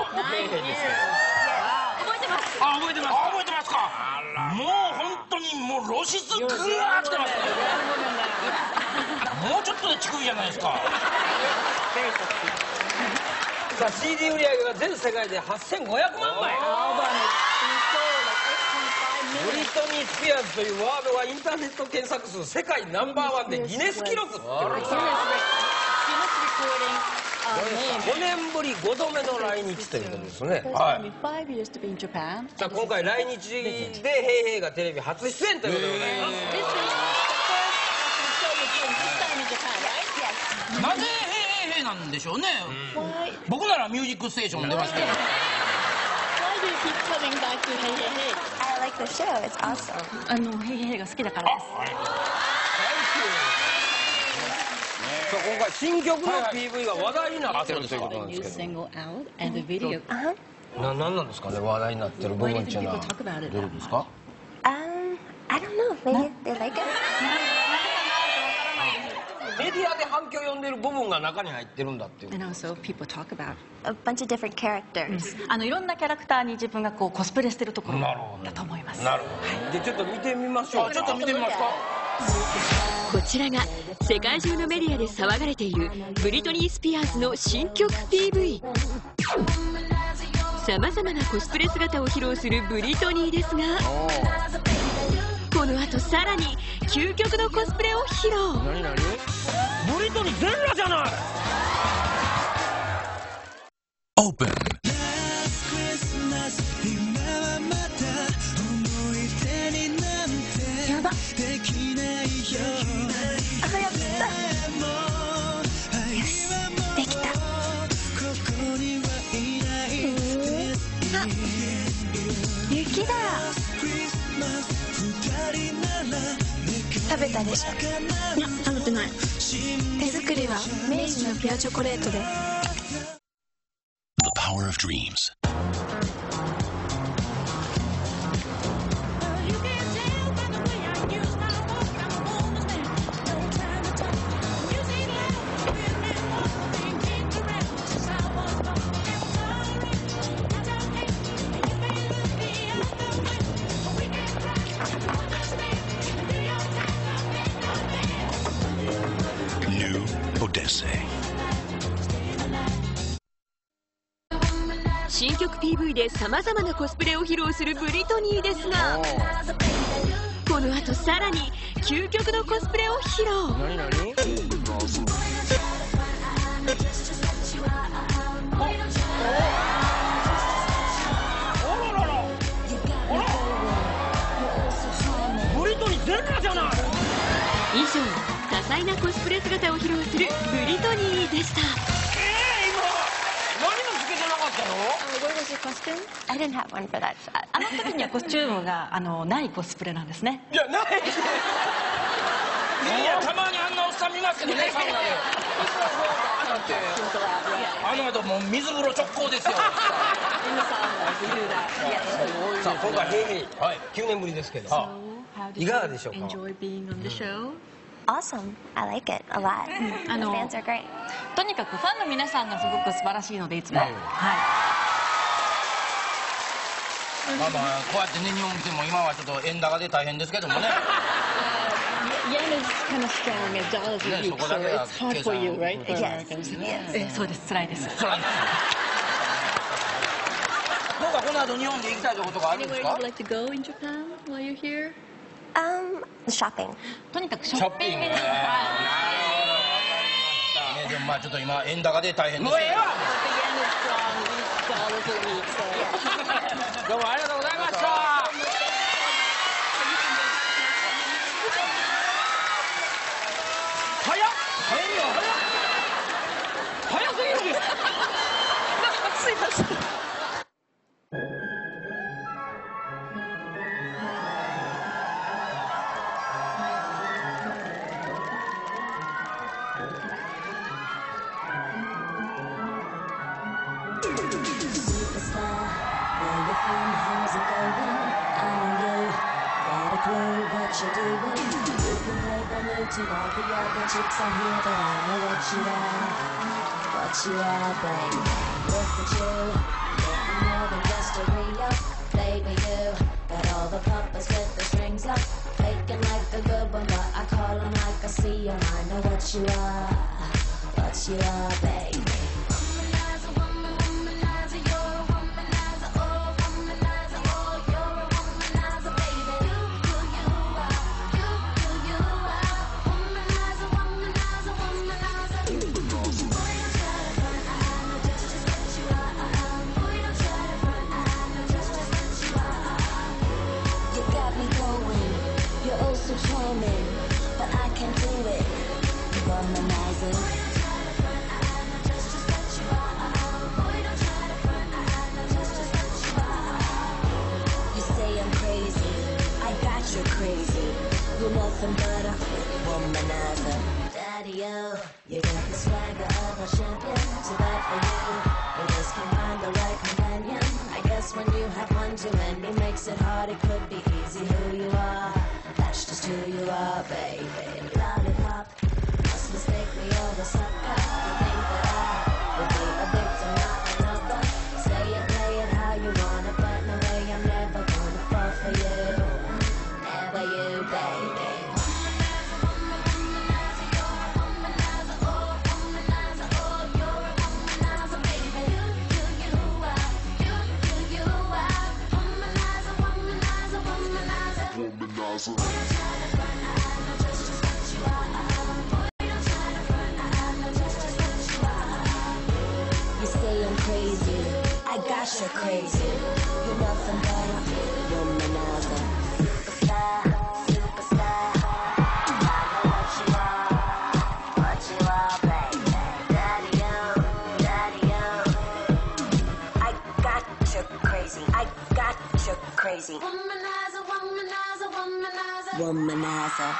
ヘイヘイです。 覚えてます。 あ、覚えてます。覚えてますか。もう本当にもう露出グワー来てますね。もうちょっとで乳首じゃないですか。 さあ CD 売り上げが全世界で8500万枚。ブリトニー・スピアーズというワードがインターネット検索数世界ナンバーワンでギネス記録ってことです。5年ぶり5度目の来日ということですね。はい。さあ今回来日でヘイヘイがテレビ初出演ということでございます。 なぜヘイヘイなんでしょうね。僕ならミュージックステーション出ますけど。 I like the show. It's awesome. ヘイヘイが好きだからです。 さあ今回新曲の PV が話題になってるということなんですけど。何なんですかね、話題になってる部分っていうのはどういうことですか？ I don't know. Maybe they like it. メディアで反響を呼んでる部分が中に入ってるんだっていう。 And also people talk about a bunch of different characters. いろんなキャラクターに自分がこうコスプレしてるところだと思います。 なるほど。でちょっと見てみましょう。 ちょっと見てみますか。 こちらが世界中のメディアで騒がれているブリトニー・スピアーズの新曲 PV。 さまざまなコスプレ姿を披露するブリトニーですが、この後さらに究極のコスプレを披露。 何ブリトニー全裸じゃない。 オープン。 やば。あ、やった。よし、できた。あ、雪だ。食べたでしょ？いや、食べてない。手作りは明治のピュアチョコレートで。 The power of dreams. New Odyssey. 新曲 PV でさまざまなコスプレを披露するブリトニーですが、この後さらに究極のコスプレを披露。 ブリトニー全裸じゃない。 以上、多彩なコスプレ姿を披露するブリトニーでした。 Where was your costume? I didn't have one for that shot. あの時にはコスチュームがないコスプレなんですね。 いや、ない。 いや、たまにあんなおっさん見ますけどね、サウナで。あの後もう水風呂直行ですよ。 さあ今回ヘイヘイ9年ぶりですけど、いかがでしょうか。 Awesome. I like it a lot. The fans are great. とにかくファンの皆さんがすごく素晴らしいのでいつも。はい。 まあまあこうやってね日本見ても今はちょっと円高で大変ですけどもね。 Yen is kind of strong as dollars are weak, so it's hard for you, right? For Americans. そうです、辛いです。 辛いです。どうかこの後日本で行きたいところとかあるんですか？ Anywhere you'd like to go in Japan while you're here? Shopping. とにかくショッピング。 ね、でもまあちょっと今円高で大変ですけど。 どうもありがとうございました。 早すぎるんです。 すいません。 You're doing. You can play the new to all the other chicks on here, but I know what you are, babe. Look at you, getting more than just a re-up. Baby, you got all the puppets with the strings up. Faking like a good one, but I call them like I see them. I know what you are, baby. Womanizer, womanizer, you're a womanizer. Oh, womanizer, oh, you're a womanizer, baby. You are. Womanizer, womanizer, womanizer. Boy, don't try to front, I know just what you are. Boy, don't try to front, I know just what you are. You got me going, you're oh so charming, but I can't do it. Womanizer. You say I'm crazy, I got you crazy. You're nothing but a womanizer. Daddy-o, you got the swagger of a champion. So bad for you, you just can't find the right companion. I guess when you have one too many makes it hard, it could be easy who you are. That's just who you are, baby. Lollipop, must mistake me or the sucker. You think that I would be a victim, not another. Say it, play it how you want it, but no way, I'm never gonna fall for you. Never you, baby. You say I'm crazy, I got you crazy. You're nothing but a womanizer. Superstar, I know what you are, baby. Daddy-o, I got you crazy, I got you crazy. Womanizer, womanizer, womanizer. Womanizer.